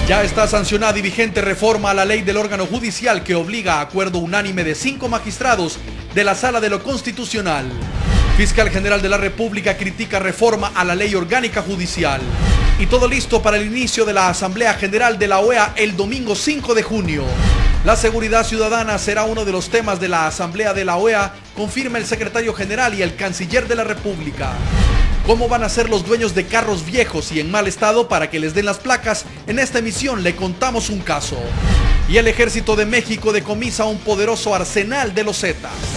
Ya está sancionada y vigente reforma a la ley del órgano judicial que obliga a acuerdo unánime de 5 magistrados de la Sala de lo Constitucional. Fiscal General de la República critica reforma a la ley orgánica judicial. Y todo listo para el inicio de la Asamblea General de la OEA el domingo 5 de junio. La seguridad ciudadana será uno de los temas de la Asamblea de la OEA, confirma el secretario general y el canciller de la República. ¿Cómo van a ser los dueños de carros viejos y en mal estado para que les den las placas? En esta emisión le contamos un caso. Y el Ejército de México decomisa un poderoso arsenal de los Zetas.